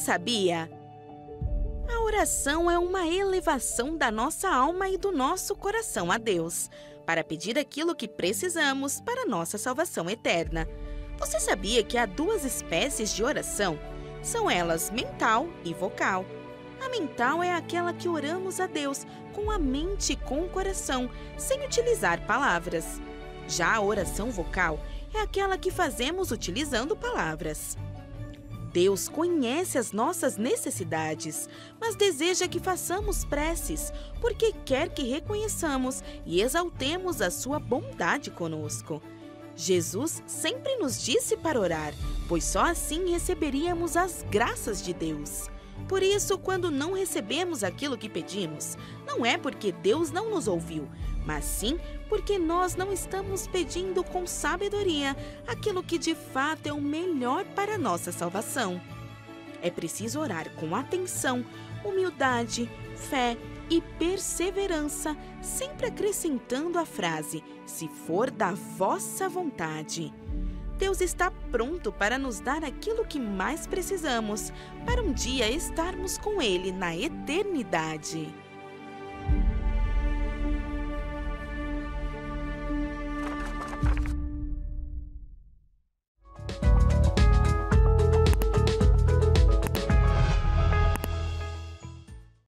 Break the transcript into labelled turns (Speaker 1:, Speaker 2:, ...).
Speaker 1: sabia? A oração é uma elevação da nossa alma e do nosso coração a Deus, para pedir aquilo que precisamos para nossa salvação eterna. Você sabia que há duas espécies de oração? São elas mental e vocal. A mental é aquela que oramos a Deus com a mente e com o coração, sem utilizar palavras. Já a oração vocal é aquela que fazemos utilizando palavras. Deus conhece as nossas necessidades, mas deseja que façamos preces, porque quer que reconheçamos e exaltemos a sua bondade conosco. Jesus sempre nos disse para orar, pois só assim receberíamos as graças de Deus. Por isso, quando não recebemos aquilo que pedimos, não é porque Deus não nos ouviu, mas sim porque nós não estamos pedindo com sabedoria aquilo que de fato é o melhor para a nossa salvação. É preciso orar com atenção, humildade, fé e perseverança, sempre acrescentando a frase, se for da vossa vontade. Deus está pronto para nos dar aquilo que mais precisamos, para um dia estarmos com Ele na eternidade.